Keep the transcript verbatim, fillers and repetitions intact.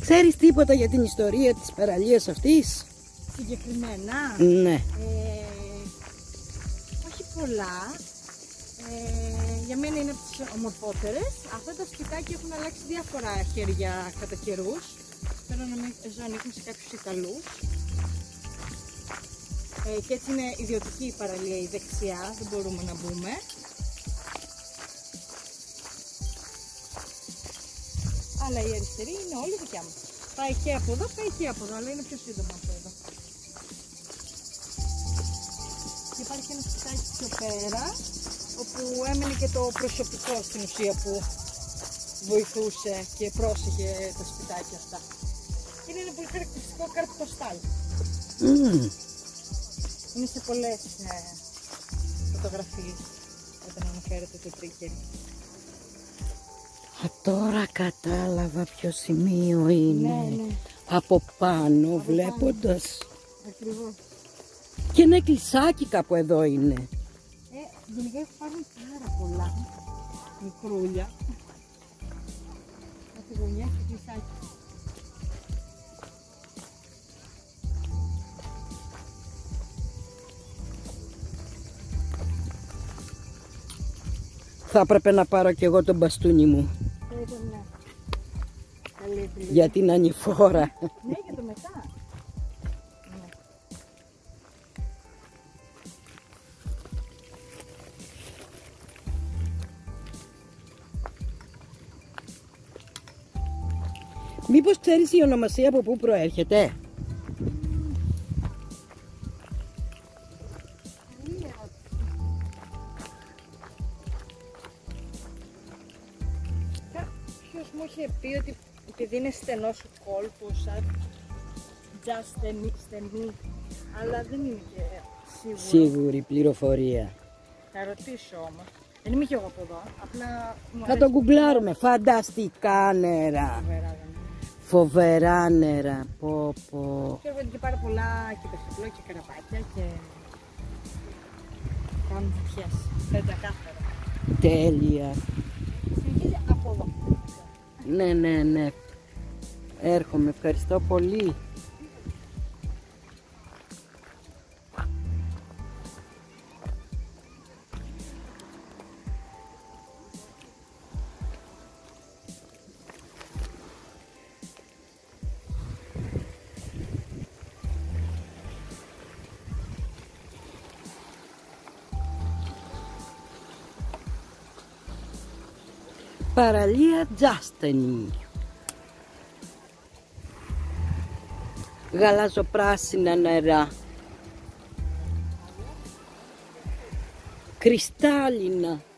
Ξέρεις τίποτα για την ιστορία της παραλίας αυτής? Συγκεκριμένα, Ναι. ε, όχι πολλά. Ε, για μένα είναι από τις ομορφότερες. Αυτά τα σπιτάκια έχουν αλλάξει διάφορα χέρια κατά καιρούς. Θέλω να μην ανήκουν σε κάποιους Ιταλούς. Ε, και έτσι είναι ιδιωτική η παραλία, η δεξιά, δεν μπορούμε να μπούμε. Αλλά η αριστερή είναι όλη δικιά μας. Πάει και από εδώ, πάει και από εδώ, αλλά είναι πιο σύντομα από εδώ. Και υπάρχει ένα σπιτάκι πιο πέρα, όπου έμενε και το προσωπικό στην ουσία που βοηθούσε και πρόσεχε τα σπιτάκια αυτά. Είναι ένα πολύ χαρακτηριστικό καρτποστάλ. Mm. Είναι σε πολλές ε, φωτογραφίες όταν αναφέρεται το τρίκερ. Α, τώρα κατάλαβα ποιο σημείο είναι. Ναι, ναι. Από πάνω, Από βλέποντας. Πάνω. Ακριβώς. Και ένα εκκλησάκι κάπου εδώ είναι. Ε, γενικά υπάρχουν πάρα πολλά μικρούλια. Κάθε γωνιά έχει εκκλησάκι. Θα έπρεπε να πάρω κι εγώ τον μπαστούνι μου. Θα ήταν ναι. Καλή επιλογή. Για την ανηφόρα. Ναι, για το μετά. Ναι. Μήπως ξέρεις η ονομασία από πού προέρχεται? Ποιος μου είχε πει ότι επειδή είναι στενός ο κόλπος, σαν just στενή, στενή, αλλά δεν είμαι και σίγουρη. Σίγουρη πληροφορία. Θα ρωτήσω όμως. Δεν είμαι και εγώ από εδώ, απλά μου Θα το γκουγκλάρουμε. Φανταστικά νερά. Φοβερά, δεν είναι. Φοβερά νερά. Πω πω. Και έρχονται και πάρα πολλά και πεστιπλό και καραπάκια και κάνουν βουτιές. Πεντακάθαρα. Τέλεια. Συνεχίζει από εδώ. Ναι, ναι, ναι. Έρχομαι. Ευχαριστώ πολύ. Παραλία Τζάστενη. Γαλαζοπράσινα νερά. Κρυστάλλινα.